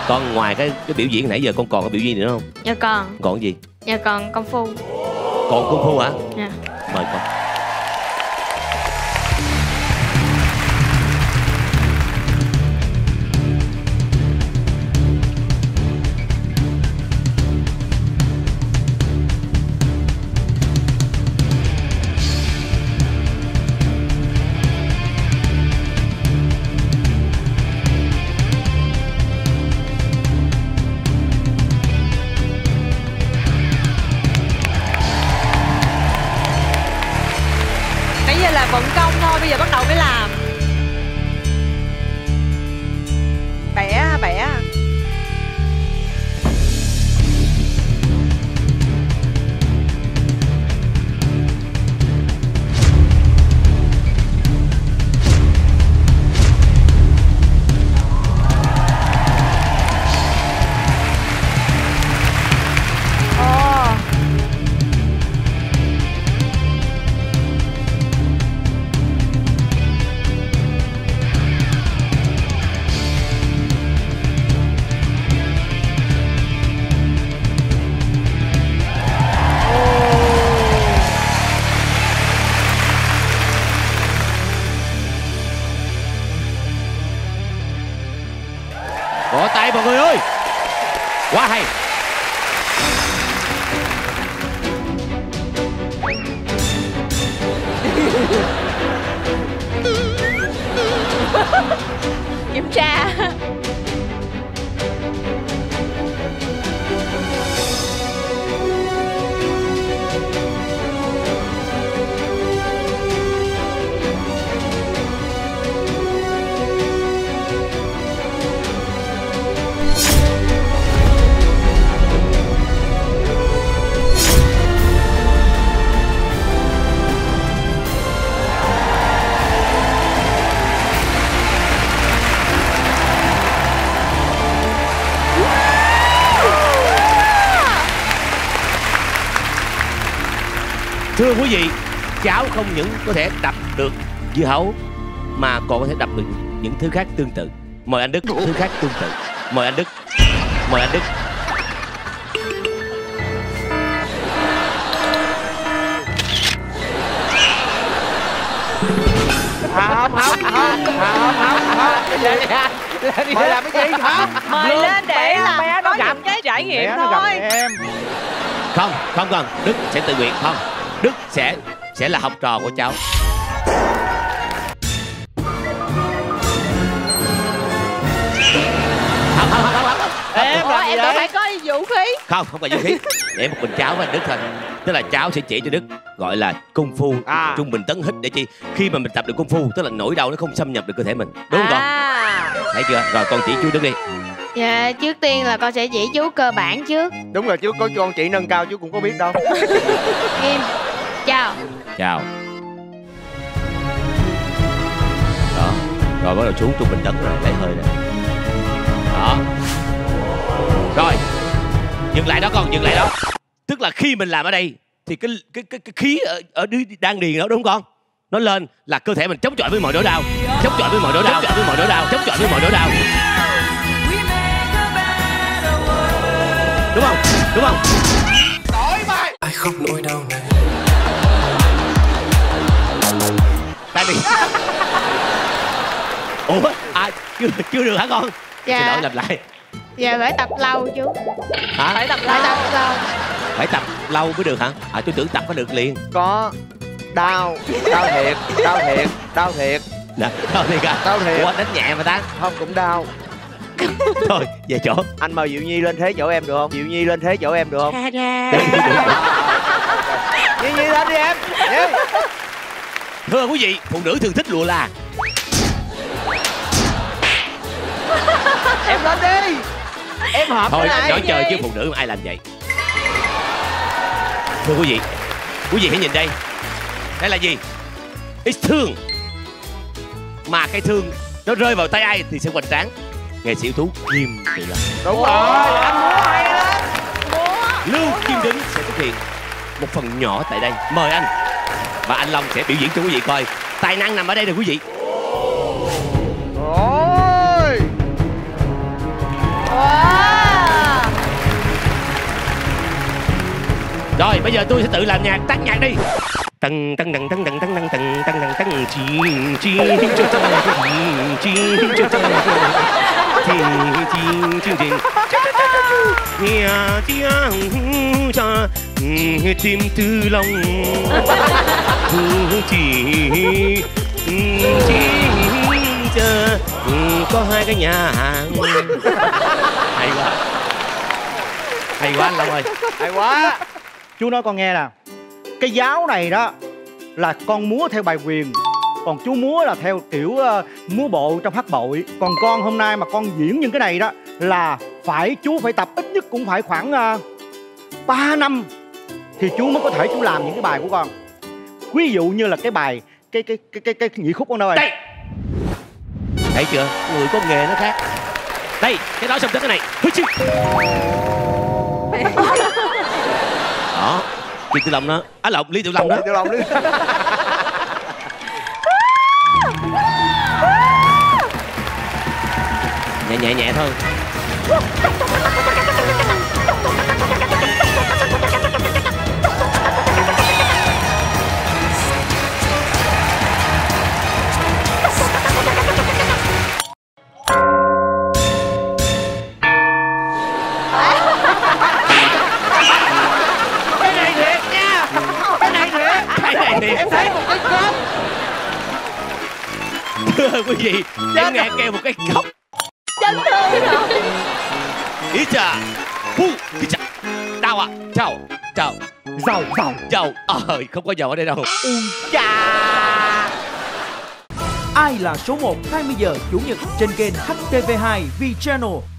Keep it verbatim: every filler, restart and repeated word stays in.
Con ngoài cái cái biểu diễn nãy giờ con còn có biểu diễn nữa không? Dạ còn. Còn gì? Dạ còn công phu. Còn công phu hả? Dạ. Mời con. Vận công thôi, bây giờ bắt đầu mới làm. Bẻ bẻ. Vỗ tay mọi người ơi. Quá hay. Kiểm tra. Thưa quý vị, cháu không những có thể đập được dưa hấu mà còn có thể đập được những thứ khác tương tự. Mời anh Đức. Thứ khác tương tự. Mời anh Đức. Mời anh Đức. Không, không, không, không, không, không. Mời làm cái gì không? Mời lên để làm bé nó gặp cái trải nghiệm thôi. Em. Không, không cần. Đức sẽ tự nguyện. Không, Đức sẽ sẽ là học trò của cháu. Không, không, không, không, không. Em Ủa, em đâu phải có vũ khí. Không, không phải vũ khí. Để một mình cháu với anh Đức thôi. Tức là cháu sẽ chỉ cho Đức gọi là công phu à. trung bình tấn hít, để chi khi mà mình tập được công phu tức là nỗi đau nó không xâm nhập được cơ thể mình, đúng không à. con? Thấy chưa? Rồi con chỉ chú Đức đi. Dạ, trước tiên là con sẽ chỉ chú cơ bản trước. Đúng rồi, chú có cho con chị nâng cao chú cũng có biết đâu. Nghiêm. Chào. Chào. Đó. Rồi bắt đầu xuống trung bình tấn rồi, lấy hơi nè. Đó. Rồi. Dừng lại đó con, dừng lại đó. Tức là khi mình làm ở đây thì cái cái cái, cái khí ở ở đan điền đó, đúng không con? Nó lên là cơ thể mình chống chọi với mọi nỗi đau, chống chọi với mọi nỗi đau, chống chọi với mọi nỗi đau, chống chọi với mọi nỗi đau. Đúng không? Đúng không? Đổi mày. Ai khóc nỗi đau này. Tại vì ủa à, chưa chưa được hả con? Dạ. Xin lỗi, làm lại. Dạ phải tập lâu chú. Hả? Phải tập Phải lâu. tập lâu. Phải tập lâu mới được hả? À tôi tưởng tập phải được liền. Có đau, đau thiệt, đau thiệt, đau thiệt. Nè, đau thiệt à? Đau thiệt. Ủa đánh nhẹ mà ta. Không, cũng đau. Thôi về chỗ. Anh mời Diệu Nhi lên thế chỗ em được không? Diệu Nhi lên thế chỗ em được không? Nhi Nhi lên đi em. Nhi. Thưa quý vị, phụ nữ thường thích lùa là. Em lên đi. Em hợp Thôi cái này. nói chơi chứ phụ nữ ai làm vậy. Thưa quý vị, quý vị hãy nhìn đây. Đây là gì? Ít thương. Mà cái thương nó rơi vào tay ai thì sẽ hoành tráng. Nghệ sĩ ưu tú Kim Tự Lập. Đúng rồi, anh múa hay lắm. Lưu Kim Đứng sẽ xuất hiện một phần nhỏ tại đây. Mời anh. Và anh Long sẽ biểu diễn cho quý vị coi. Tài năng nằm ở đây rồi quý vị. Ôi. Wow. Rồi bây giờ tôi sẽ tự làm nhạc, tắt nhạc đi. Tăng tăng tăng tăng tăng tăng tăng tăng tăng tăng tăng chi chi cho cho chi chi cho cho chi chi chi chi nhà chia cho tim tư lòng chỉ chỉ chờ có hai cái nhà hàng. Hay quá, hay quá anh Long ơi, hay quá. Chú nói con nghe nè, cái giáo này đó là con múa theo bài quyền, còn chú múa là theo kiểu uh, múa bộ trong hát bội. Còn con hôm nay mà con diễn những cái này đó là phải chú phải tập ít nhất cũng phải khoảng uh, ba năm thì chú mới có thể chú làm những cái bài của con. Ví dụ như là cái bài cái cái cái cái cái nhị khúc con đâu rồi. Đây, thấy chưa, người có nghề nó khác. Đây, cái đó xong tới cái này. Đó, Kim Tử Long đó, á lộn, Lý Tiểu Long đó. Tiểu Long đi. Nhẹ nhẹ nhẹ thôi. Cái này thiệt nha. Cái này thiệt. Cái này thiệt. Em thấy một cái cốc. Thưa quý vị, em nghe kêu một cái cốc. Chân thương rồi. Ý chà, hu, ý chà, đau à, chào, chào, Giàu giàu chào, ờ, không có dầu ở đây đâu. Chà. Ai là số một hai mươi giờ Chủ nhật trên kênh hát tê vê hai V Channel.